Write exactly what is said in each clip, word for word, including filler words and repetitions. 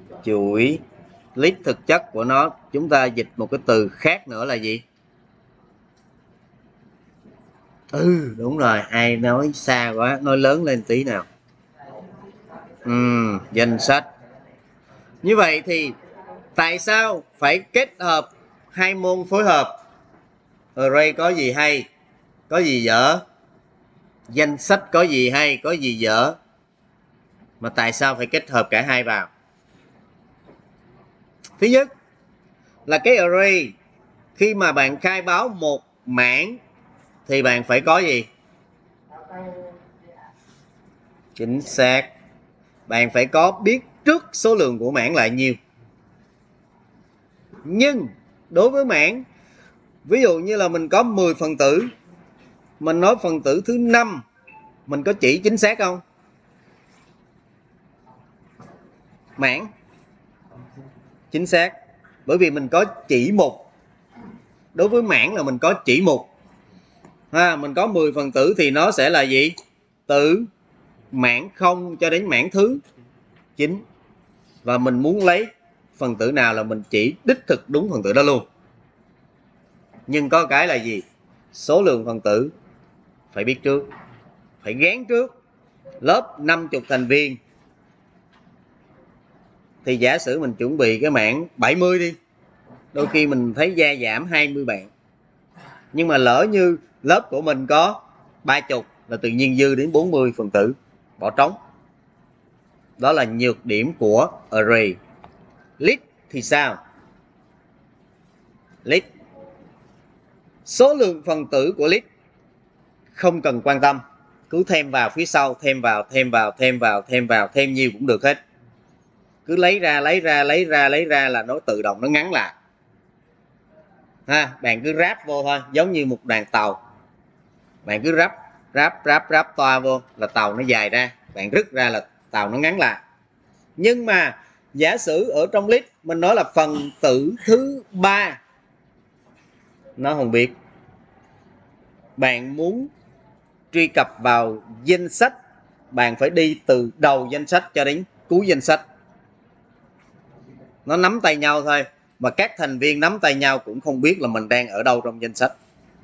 Chuỗi list thực chất của nó chúng ta dịch một cái từ khác nữa là gì? Ừ, đúng rồi, ai nói xa quá, nói lớn lên tí nào. Ừ, danh sách. Như vậy thì tại sao phải kết hợp hai môn phối hợp? Array có gì hay, có gì dở? Danh sách có gì hay, có gì dở? Mà tại sao phải kết hợp cả hai vào? Thứ nhất là cái array, khi mà bạn khai báo một mảng thì bạn phải có gì? Chính xác. Bạn phải có biết trước số lượng của mảng là nhiêu. Nhưng đối với mảng, ví dụ như là mình có mười phần tử, mình nói phần tử thứ năm, mình có chỉ chính xác không? Mảng chính xác, bởi vì mình có chỉ mục. Đối với mảng là mình có chỉ mục ha, mình có mười phần tử thì nó sẽ là gì? Từ mảng không cho đến mảng thứ chín, và mình muốn lấy phần tử nào là mình chỉ đích thực đúng phần tử đó luôn. Nhưng có cái là gì? Số lượng phần tử phải biết trước, phải gán trước. Lớp năm mươi thành viên thì giả sử mình chuẩn bị cái mảng bảy mươi đi, đôi khi mình thấy gia giảm hai mươi bạn, nhưng mà lỡ như lớp của mình có ba mươi là tự nhiên dư đến bốn mươi phần tử, bỏ trống. Đó là nhược điểm của array. List thì sao? List, số lượng phần tử của list không cần quan tâm, cứ thêm vào phía sau, thêm vào, thêm vào, thêm vào, thêm vào, thêm nhiều cũng được hết. Cứ lấy ra, lấy ra, lấy ra, lấy ra là nó tự động nó ngắn lại. Ha, bạn cứ ráp vô thôi, giống như một đoàn tàu. Bạn cứ ráp, ráp, ráp, ráp toa vô là tàu nó dài ra, bạn rứt ra là tàu nó ngắn lại. Nhưng mà giả sử ở trong list mình nói là phần tử thứ ba, nó không biết. Bạn muốn truy cập vào danh sách, bạn phải đi từ đầu danh sách cho đến cuối danh sách. Nó nắm tay nhau thôi, mà các thành viên nắm tay nhau cũng không biết là mình đang ở đâu trong danh sách.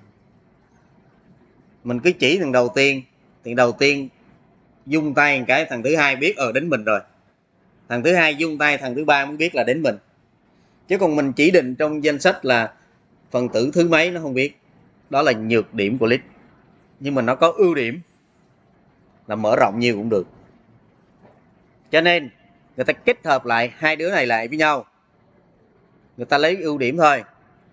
Mình cứ chỉ thằng đầu tiên, thì đầu tiên dung tay một cái, thằng thứ hai biết ở đến mình rồi, thằng thứ hai dung tay, thằng thứ ba mới biết là đến mình. Chứ còn mình chỉ định trong danh sách là phần tử thứ mấy nó không biết. Đó là nhược điểm của list. Nhưng mà nó có ưu điểm là mở rộng nhiều cũng được. Cho nên người ta kết hợp lại hai đứa này lại với nhau, người ta lấy ưu điểm thôi.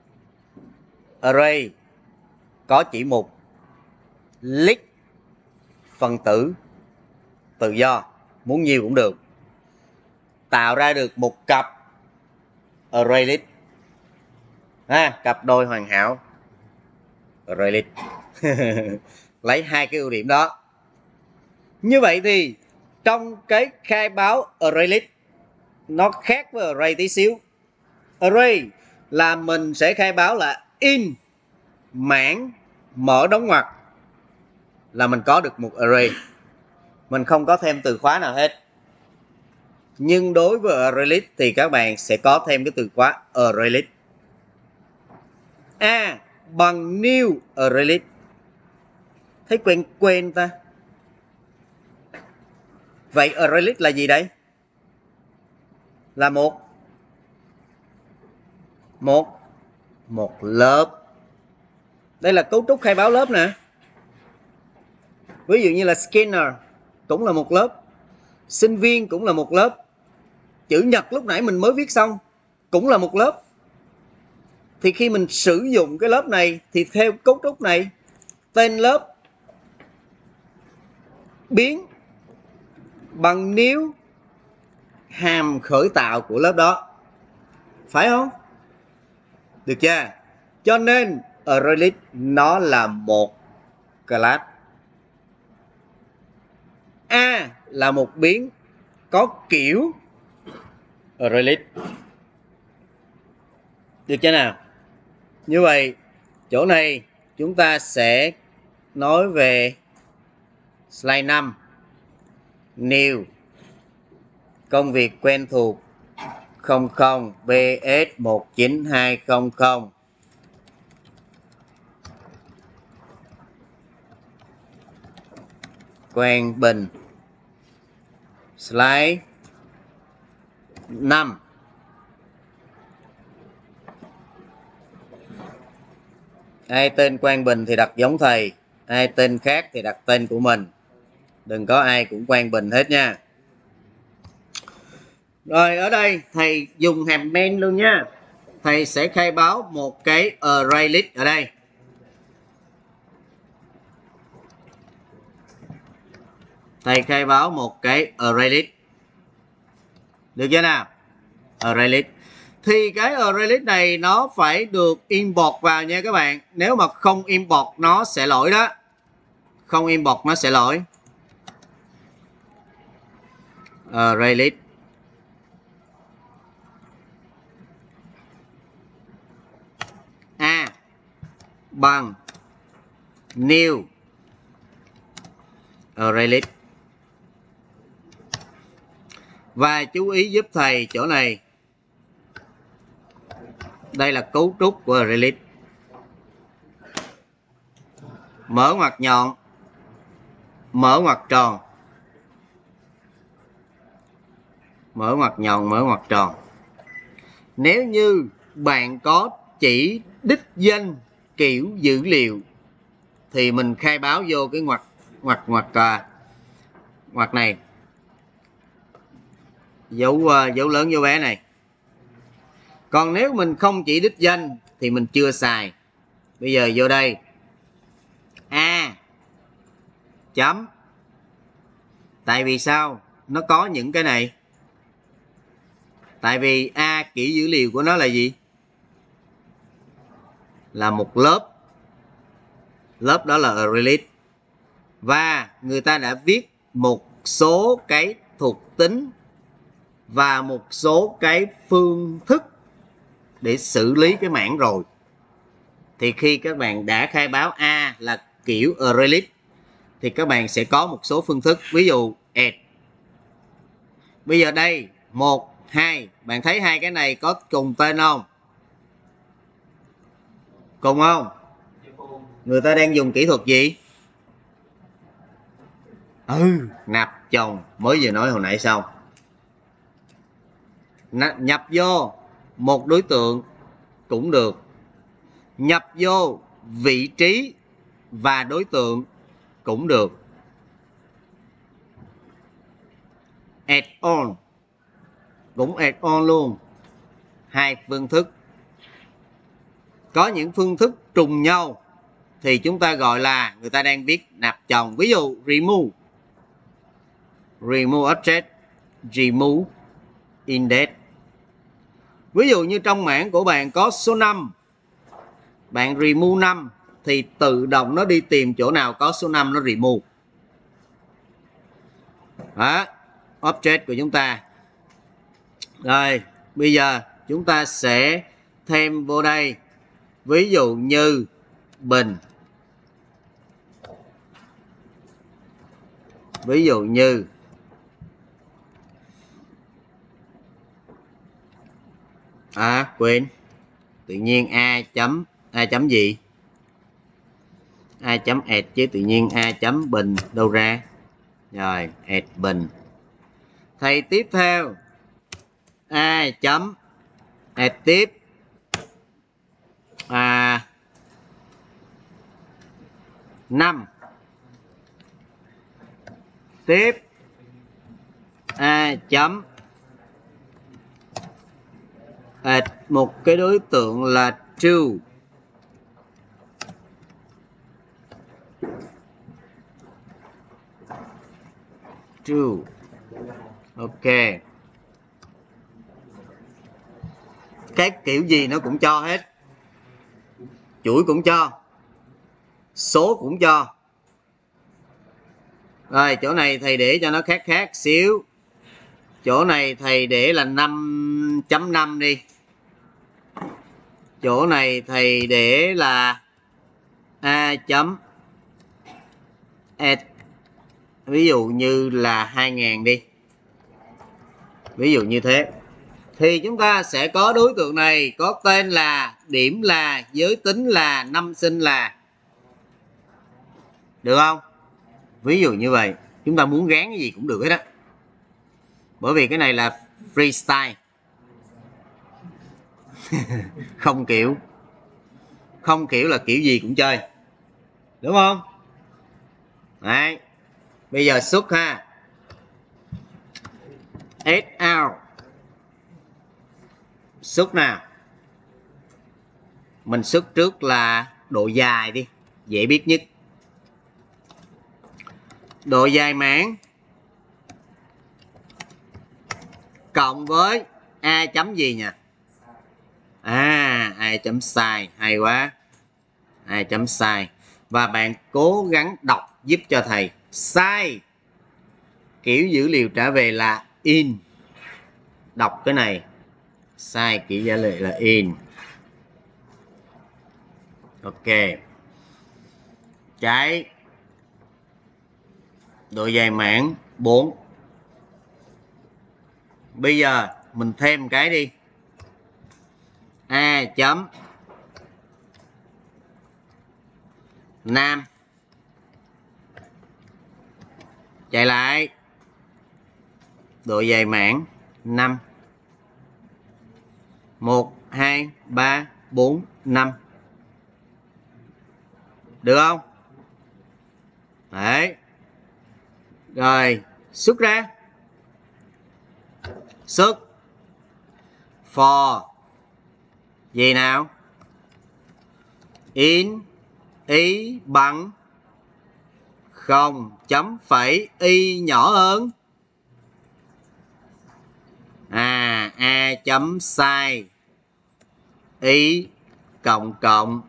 Array có chỉ mục, list phần tử tự do, muốn nhiều cũng được, tạo ra được một cặp array list ha, cặp đôi hoàn hảo array list. Lấy hai cái ưu điểm đó. Như vậy thì trong cái khai báo array list nó khác với array tí xíu. Array là mình sẽ khai báo là in mảng mở đóng ngoặc là mình có được một array, mình không có thêm từ khóa nào hết. Nhưng đối với array list thì các bạn sẽ có thêm cái từ khóa array list. A bằng new array list. Thấy quen quen ta? Vậy array list là gì đây? Là một một một lớp. Đây là cấu trúc khai báo lớp nè. Ví dụ như là Skinner cũng là một lớp, sinh viên cũng là một lớp, chữ nhật lúc nãy mình mới viết xong cũng là một lớp. Thì khi mình sử dụng cái lớp này thì theo cấu trúc này, tên lớp biến bằng new hàm khởi tạo của lớp đó, phải không? Được chưa? Cho nên array list nó là một class. A là một biến có kiểu array list. Được chưa nào? Như vậy chỗ này chúng ta sẽ nói về slide năm. New, công việc quen thuộc không không B S một chín hai không không. Quang Bình. Slide năm. Ai tên Quang Bình thì đặt giống thầy, ai tên khác thì đặt tên của mình. Đừng có ai cũng Quang Bình hết nha. Rồi ở đây thầy dùng hàm main luôn nha. Thầy sẽ khai báo một cái array list ở đây. Thầy khai báo một cái array list. Được chưa nào? Array list. Thì cái array list này nó phải được import vào nha các bạn. Nếu mà không import nó sẽ lỗi đó. Không import nó sẽ lỗi. Array list. A bằng new array list. Và chú ý giúp thầy chỗ này. Đây là cấu trúc của array list. Mở ngoặc nhọn, mở ngoặc tròn, mở ngoặc nhọn, mở ngoặc tròn. Nếu như bạn có chỉ đích danh kiểu dữ liệu thì mình khai báo vô cái ngoặc ngoặc ngoặc à, ngoặc này, dấu uh, dấu lớn dấu bé này. Còn nếu mình không chỉ đích danh thì mình chưa xài. Bây giờ vô đây A chấm. Tại vì sao nó có những cái này? Tại vì A kiểu dữ liệu của nó là gì? Là một lớp. Lớp đó là array list. Và người ta đã viết một số cái thuộc tính và một số cái phương thức để xử lý cái mảng rồi. Thì khi các bạn đã khai báo A là kiểu array list thì các bạn sẽ có một số phương thức. Ví dụ add. Bây giờ đây một, hai, bạn thấy hai cái này có cùng tên không? Cùng không? Người ta đang dùng kỹ thuật gì? Ừ, nạp chồng. Mới vừa nói hồi nãy xong. Nhập vô một đối tượng cũng được. Nhập vô vị trí và đối tượng cũng được. Add on cũng add on luôn. Hai phương thức. Có những phương thức trùng nhau thì chúng ta gọi là người ta đang viết nạp chồng. Ví dụ remove, remove object, remove index. Ví dụ như trong mảng của bạn có số năm, bạn remove năm thì tự động nó đi tìm chỗ nào có số năm nó remove. Đó, object của chúng ta. Rồi, bây giờ chúng ta sẽ thêm vô đây. Ví dụ như Bình. Ví dụ như À quên. Tự nhiên A chấm A chấm gì? A chấm add chứ tự nhiên A chấm Bình đâu ra? Rồi, add Bình. Thầy tiếp theo A chấm add tiếp à, năm. Tiếp A chấm add một cái đối tượng là true. True. Ok. Cái kiểu gì nó cũng cho hết. Chuỗi cũng cho. Số cũng cho. Rồi chỗ này thầy để cho nó khác khác xíu. Chỗ này thầy để là năm chấm năm đi. Chỗ này thầy để là A chấm add. Ví dụ như là hai nghìn đi. Ví dụ như thế. thì chúng ta sẽ có đối tượng này có tên là, điểm là, giới tính là, năm sinh là. Được không? Ví dụ như vậy, chúng ta muốn gán cái gì cũng được hết á. Bởi vì cái này là freestyle. Không kiểu. Không kiểu là kiểu gì cũng chơi. Đúng không? Đấy. Bây giờ xuất ha. S out. Xuất nào. Mình xuất trước là độ dài đi. Dễ biết nhất. Độ dài mảng cộng với A chấm gì nhỉ? À, A chấm sai. Hay quá. A chấm sai. Và bạn cố gắng đọc giúp cho thầy. Sai. Kiểu dữ liệu trả về là in. Đọc cái này. Sai kiểu trả lời là in. Ok. Trái. Độ dài mảng bốn. Bây giờ mình thêm cái đi. A chấm nam. Chạy lại. Độ dài mảng năm. một, hai, ba, bốn, năm. Được không? Đấy. Rồi, xuất ra. Xuất. For. Gì nào? In. Y bằng. Không. Chấm phẩy. Y nhỏ hơn. À, A chấm sai. Y cộng cộng.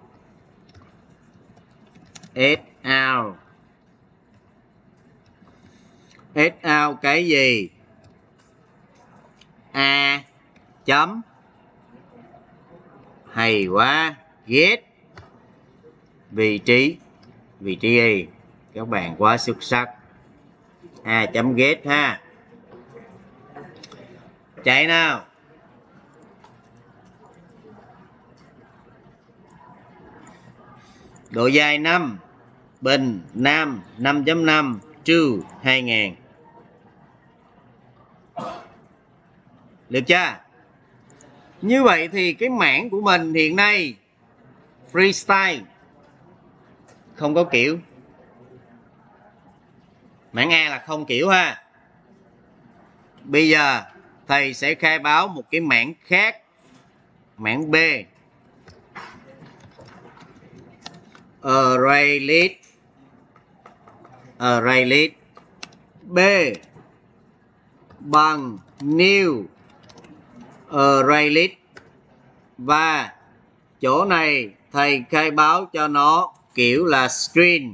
S out. S out cái gì? A chấm. Hay quá. Get. Vị trí. Vị trí Y. Các bạn quá xuất sắc. A chấm get ha. Chạy nào. Độ dài năm. Bình nam năm chấm năm trừ hai nghìn. Được chưa? Như vậy thì cái mảng của mình hiện nay freestyle. Không có kiểu. Mảng A là không kiểu ha. Bây giờ thầy sẽ khai báo một cái mảng khác. Mảng B. Array list. Array list. B bằng new array list. Và chỗ này thầy khai báo cho nó kiểu là string.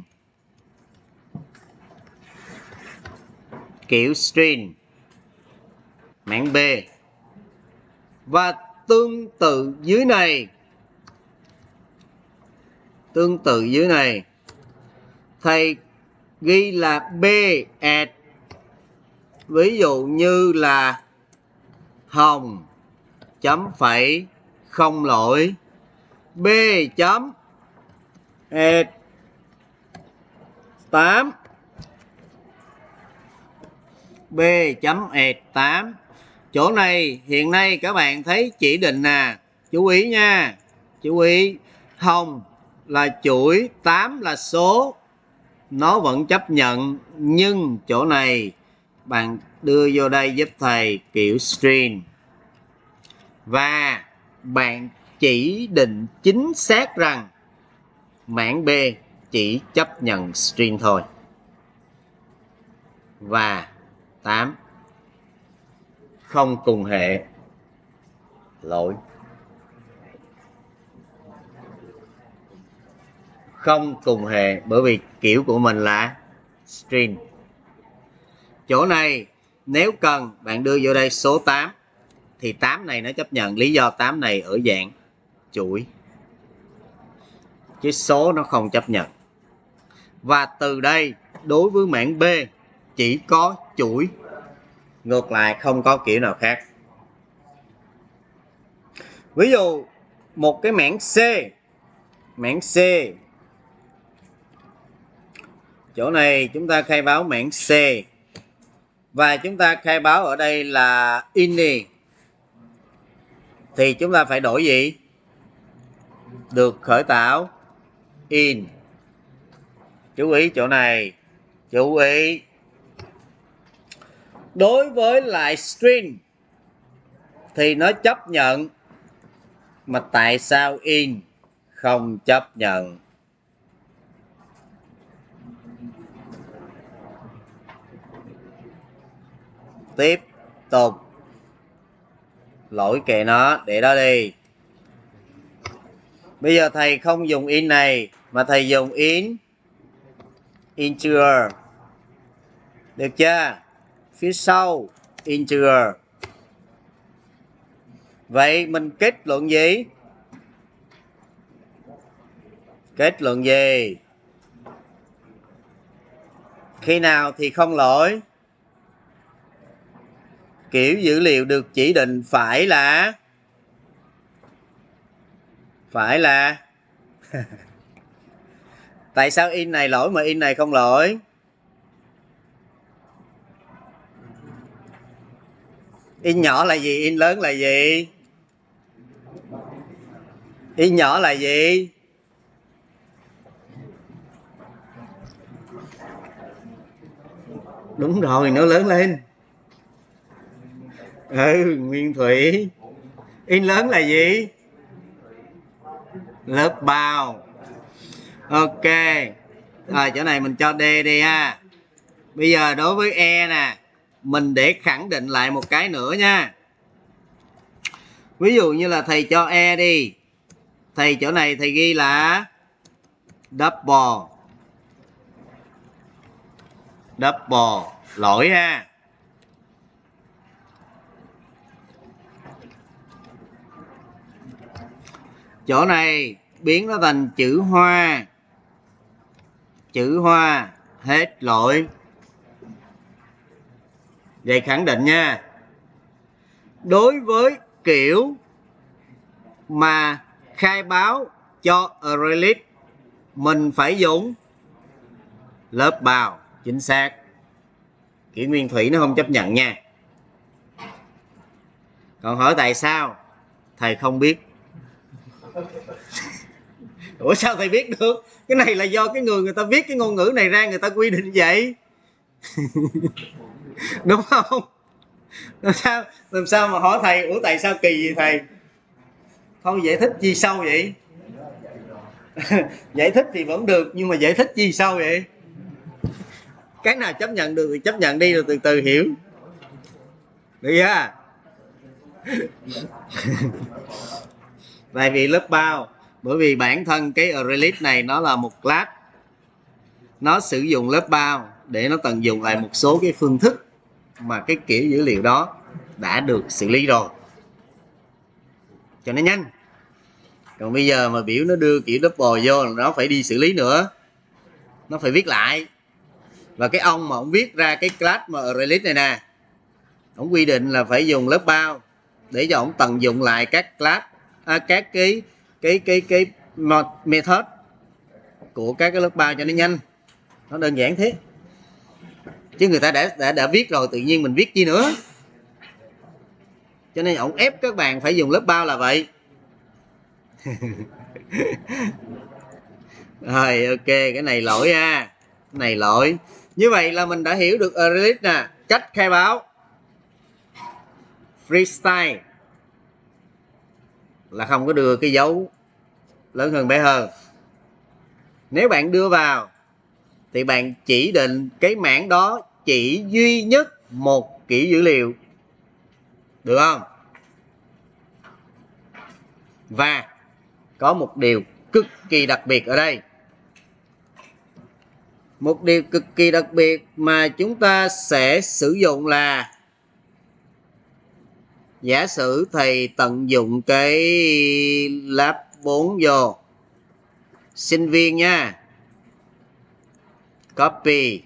Kiểu string. Mảng B. Và tương tự dưới này. Tương tự dưới này. Thầy ghi là B add. Ví dụ như là hồng chấm phẩy không lỗi. B chấm add tám. B chấm add tám. Chỗ này hiện nay các bạn thấy chỉ định nè. Chú ý nha. Chú ý. Hồng là chuỗi, tám là số. Nó vẫn chấp nhận. Nhưng chỗ này bạn đưa vô đây giúp thầy kiểu string. Và bạn chỉ định chính xác rằng mảng B chỉ chấp nhận string thôi. Và tám không cùng hệ. Lỗi. Không cùng hệ bởi vì kiểu của mình là string. Chỗ này nếu cần bạn đưa vô đây số tám thì tám này nó chấp nhận, lý do tám này ở dạng chuỗi chứ số nó không chấp nhận. Và từ đây đối với mảng B chỉ có chuỗi, ngược lại không có kiểu nào khác. Ví dụ một cái mảng C, mảng C, chỗ này chúng ta khai báo mảng C và chúng ta khai báo ở đây là in thì chúng ta phải đổi gì? Được khởi tạo in. Chú ý chỗ này, chú ý. Đối với lại string thì nó chấp nhận, mà tại sao in không chấp nhận? Tiếp tục. Lỗi kệ nó, để đó đi. Bây giờ thầy không dùng in này mà thầy dùng in integer. Được chưa? Phía sau integer. Vậy mình kết luận gì? Kết luận gì? Khi nào thì không lỗi? Kiểu dữ liệu được chỉ định phải là phải là tại sao in này lỗi mà in này không lỗi? In nhỏ là gì? In lớn là gì? In nhỏ là gì? Đúng rồi, nó lớn lên. Ừ, Nguyên Thủy. In lớn là gì? Lớp bao. Ok. Rồi chỗ này mình cho D đi ha. Bây giờ đối với E nè, mình để khẳng định lại một cái nữa nha. Ví dụ như là thầy cho E đi, thầy chỗ này thầy ghi là double. Double. Lỗi ha. Chỗ này biến nó thành chữ hoa. Chữ hoa. Hết lỗi. Vậy khẳng định nha. Đối với kiểu mà khai báo cho array list, mình phải dùng lớp bao. Chính xác. Kiểu Nguyên Thủy nó không chấp nhận nha. Còn hỏi tại sao? Thầy không biết. Ủa sao thầy biết được? Cái này là do cái người người ta viết cái ngôn ngữ này ra, người ta quy định vậy. Đúng không? Làm sao làm sao mà hỏi thầy ủa tại sao kỳ vậy thầy? Không giải thích gì sâu vậy? Giải thích thì vẫn được, nhưng mà giải thích gì sâu vậy? Cái nào chấp nhận được thì chấp nhận đi, rồi từ từ hiểu. Được chưa? Tại vì lớp bao, bởi vì bản thân cái array list này nó là một class, nó sử dụng lớp bao để nó tận dụng lại một số cái phương thức mà cái kiểu dữ liệu đó đã được xử lý rồi, cho nó nhanh. Còn bây giờ mà biểu nó đưa kiểu double vô là nó phải đi xử lý nữa, nó phải viết lại. Và cái ông mà ông viết ra cái class mà array list này nè, ông quy định là phải dùng lớp bao để cho ông tận dụng lại các class, à, các cái cái cái cái method của các cái lớp bao cho nó nhanh. Nó đơn giản thế. Chứ người ta đã đã đã viết rồi, tự nhiên mình viết chi nữa. Cho nên ông ép các bạn phải dùng lớp bao là vậy. Rồi ok, cái này lỗi ha. Cái này lỗi. Như vậy là mình đã hiểu được array list nè, cách khai báo. Freestyle là không có đưa cái dấu lớn hơn bé hơn. Nếu bạn đưa vào thì bạn chỉ định cái mảng đó chỉ duy nhất một kiểu dữ liệu, được không? Và có một điều cực kỳ đặc biệt ở đây. Một điều cực kỳ đặc biệt mà chúng ta sẽ sử dụng là, giả sử thầy tận dụng cái lab bốn vô, sinh viên nha, copy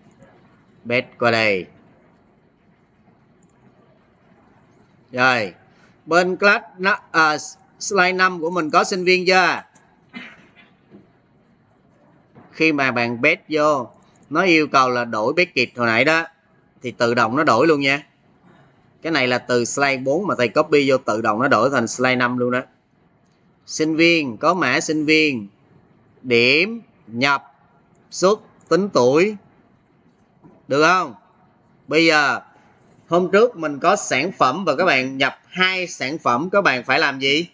paste qua đây. Rồi Bên class à, slide năm của mình có sinh viên chưa? Khi mà bạn bet vô, nó yêu cầu là đổi packet hồi nãy đó, thì tự động nó đổi luôn nha. Cái này là từ slide bốn mà thầy copy vô, tự động nó đổi thành slide năm luôn đó. Sinh viên, có mã sinh viên, điểm, nhập, xuất, tính tuổi. Được không? Bây giờ, hôm trước mình có sản phẩm và các bạn nhập hai sản phẩm, các bạn phải làm gì?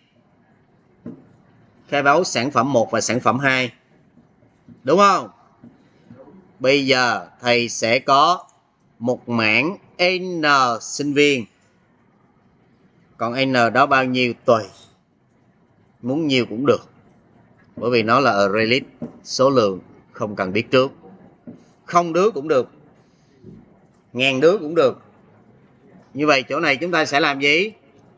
Khai báo sản phẩm một và sản phẩm hai. Đúng không? Bây giờ thầy sẽ có một mảng N sinh viên. Còn N đó bao nhiêu tùy. Muốn nhiều cũng được. Bởi vì nó là array list, số lượng, không cần biết trước. Không đứa cũng được. Ngàn đứa cũng được. Như vậy chỗ này chúng ta sẽ làm gì?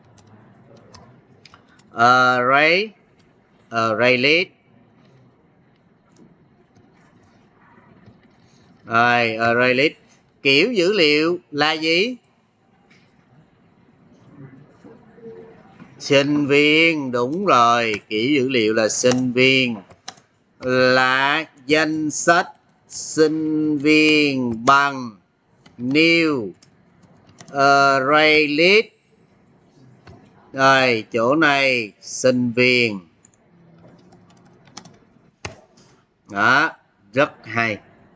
Array, array list. Rồi, array list. Kiểu dữ liệu là gì? Sinh viên, đúng rồi. Kiểu dữ liệu là sinh viên. Là danh sách sinh viên bằng new array list. Rồi, chỗ này sinh viên. Đó, rất hay.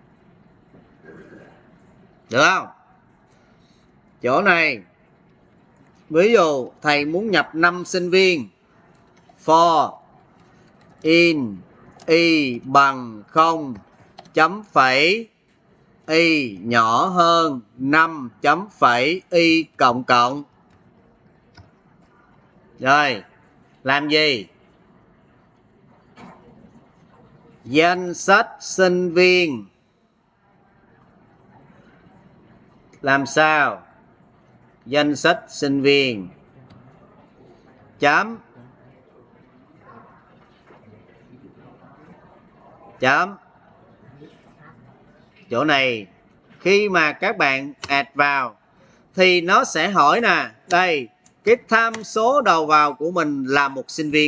Được không? Chỗ này, ví dụ thầy muốn nhập năm sinh viên. For in y bằng không chấm phẩy y nhỏ hơn năm chấm phẩy y cộng cộng. Rồi, làm gì? Danh sách sinh viên. Làm sao? Danh sách sinh viên. Chấm. Chấm. Chỗ này, khi mà các bạn add vào, thì nó sẽ hỏi nè, đây, cái tham số đầu vào của mình là một sinh viên.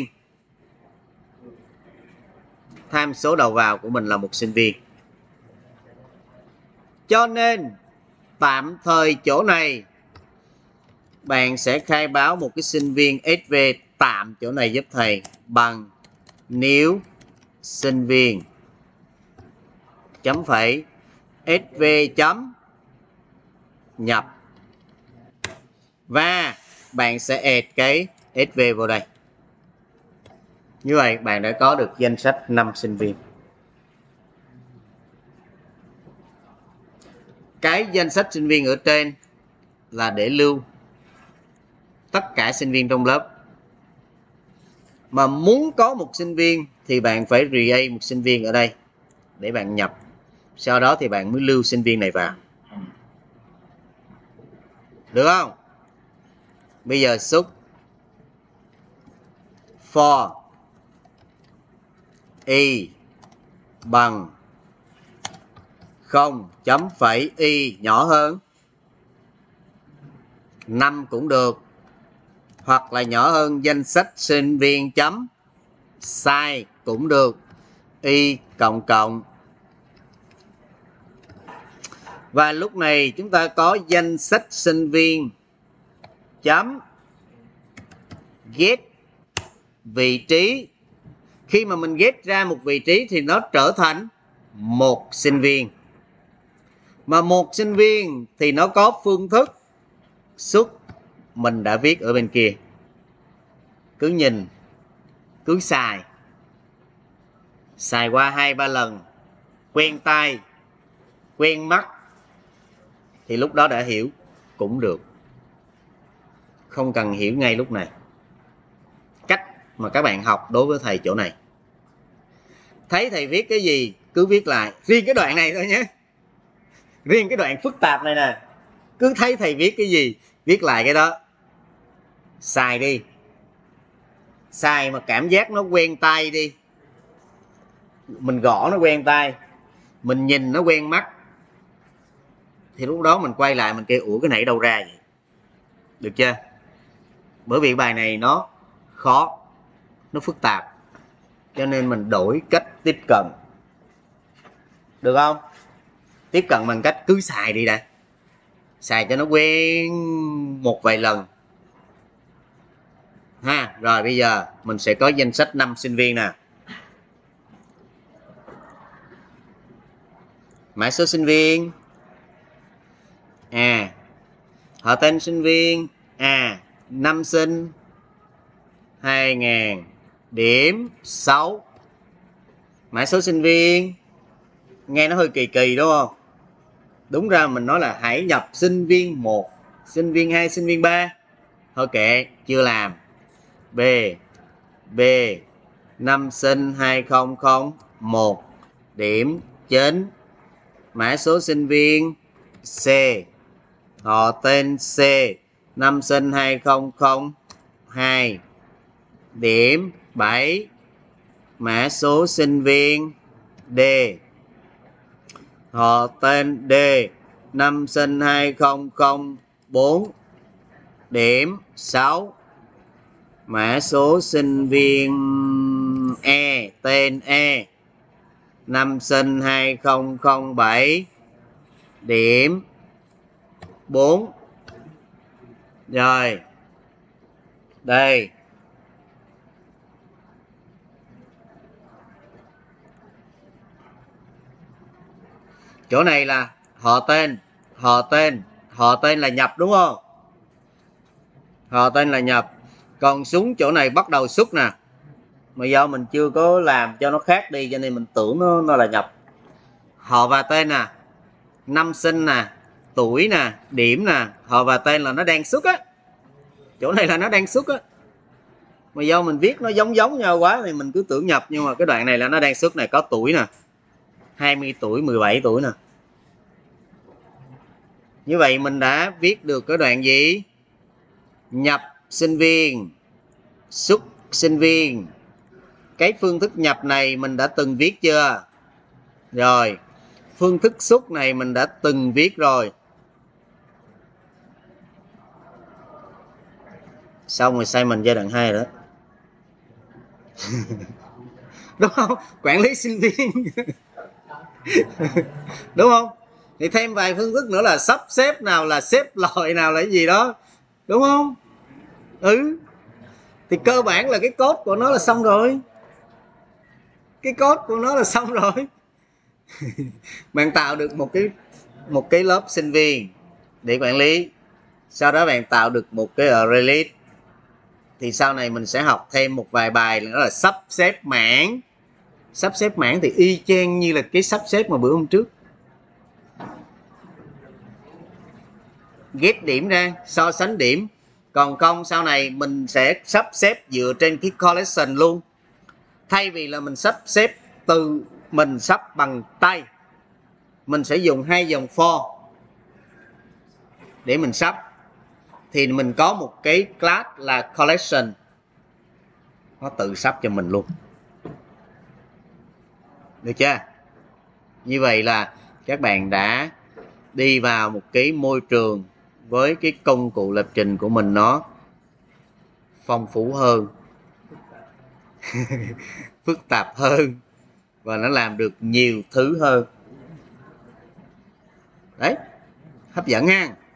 Tham số đầu vào của mình là một sinh viên. Cho nên, tạm thời chỗ này, bạn sẽ khai báo một cái sinh viên ét vê tạm chỗ này giúp thầy bằng nếu sinh viên chấm phẩy ét vê chấm nhập. Và bạn sẽ add cái ét vê vào đây. Như vậy bạn đã có được danh sách năm sinh viên. Cái danh sách sinh viên ở trên là để lưu tất cả sinh viên trong lớp. Mà muốn có một sinh viên thì bạn phải create một sinh viên ở đây để bạn nhập. Sau đó thì bạn mới lưu sinh viên này vào. Được không? Bây giờ xuất for y bằng không chấm phẩy y nhỏ hơn năm cũng được, hoặc là nhỏ hơn danh sách sinh viên chấm size cũng được, y cộng cộng. Và lúc này chúng ta có danh sách sinh viên chấm get vị trí. Khi mà mình get ra một vị trí thì nó trở thành một sinh viên. Mà một sinh viên thì nó có phương thức xuất mình đã viết ở bên kia. Cứ nhìn, cứ xài. Xài qua hai ba lần, quen tay, quen mắt thì lúc đó đã hiểu cũng được. Không cần hiểu ngay lúc này. Cách mà các bạn học đối với thầy chỗ này. Thấy thầy viết cái gì cứ viết lại. Riêng cái đoạn này thôi nhé. Riêng cái đoạn phức tạp này nè. Cứ thấy thầy viết cái gì viết lại cái đó. Xài đi. Xài mà cảm giác nó quen tay đi. Mình gõ nó quen tay, mình nhìn nó quen mắt, thì lúc đó mình quay lại mình kêu ủa cái này đâu ra vậy. Được chưa? Bởi vì bài này nó khó, nó phức tạp, cho nên mình đổi cách tiếp cận, được không? Tiếp cận bằng cách cứ xài đi đã, xài cho nó quen một vài lần ha. Rồi bây giờ mình sẽ có danh sách năm sinh viên nè. Mã số sinh viên à, họ tên sinh viên à, năm sinh hai nghìn, điểm sáu. Mã số sinh viên nghe nó hơi kỳ kỳ đúng không? Đúng ra mình nói là hãy nhập sinh viên một, sinh viên hai, sinh viên ba. Thôi kệ, chưa làm. B B năm sinh hai không không một, điểm chín. Mã số sinh viên C, họ tên C, năm sinh hai không không hai, điểm bảy. Mã số sinh viên D, họ tên D, năm sinh hai không không bốn, điểm sáu. Mã số sinh viên E, tên E, năm sinh hai không không bảy, điểm bốn. Rồi đây, chỗ này là họ tên, họ tên, họ tên là nhập đúng không? Họ tên là nhập. Còn xuống chỗ này bắt đầu xuất nè, mà do mình chưa có làm cho nó khác đi cho nên mình tưởng nó, nó là nhập. Họ và tên nè, năm sinh nè, tuổi nè, điểm nè, họ và tên là nó đang xuất á. Chỗ này là nó đang xuất á, mà do mình viết nó giống giống nhau quá thì mình cứ tưởng nhập, nhưng mà cái đoạn này là nó đang xuất này, có tuổi nè, hai mươi tuổi, mười bảy tuổi nè. Như vậy mình đã viết được cái đoạn gì? Nhập sinh viên, xuất sinh viên. Cái phương thức nhập này mình đã từng viết chưa? Rồi. Phương thức xuất này mình đã từng viết rồi. Xong rồi xây mình giai đoạn hai rồi đó. Đúng không? Quản lý sinh viên. Đúng không? Thì thêm vài phương thức nữa là sắp xếp, nào là xếp loại, nào là cái gì đó. Đúng không? Ừ. Thì cơ bản là cái code của nó là xong rồi. Cái code của nó là xong rồi. Bạn tạo được một cái một cái lớp sinh viên để quản lý. Sau đó bạn tạo được một cái release. Thì sau này mình sẽ học thêm một vài bài nữa là sắp xếp mảng. Sắp xếp mảng thì y chang như là cái sắp xếp mà bữa hôm trước. Ghép điểm ra, so sánh điểm. Còn không sau này mình sẽ sắp xếp dựa trên cái collection luôn. Thay vì là mình sắp xếp từ mình sắp bằng tay, mình sẽ dùng hai dòng for để mình sắp. Thì mình có một cái class là collection, nó tự sắp cho mình luôn. Được chưa? Như vậy là các bạn đã đi vào một cái môi trường với cái công cụ lập trình của mình nó phong phú hơn, phức tạp hơn, và nó làm được nhiều thứ hơn. Đấy, hấp dẫn ha.